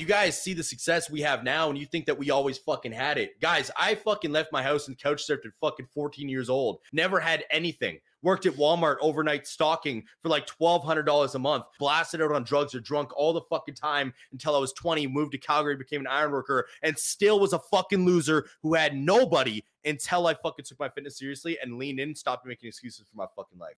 you guys see the success we have now and you think that we always fucking had it. Guys, I fucking left my house and couch surfed at fucking 14 years old. Never had anything. Worked at Walmart overnight stocking for like $1,200 a month. Blasted out on drugs or drunk all the fucking time until I was 20, moved to Calgary, became an iron worker, and still was a fucking loser who had nobody until I fucking took my fitness seriously and leaned in and stopped making excuses for my fucking life.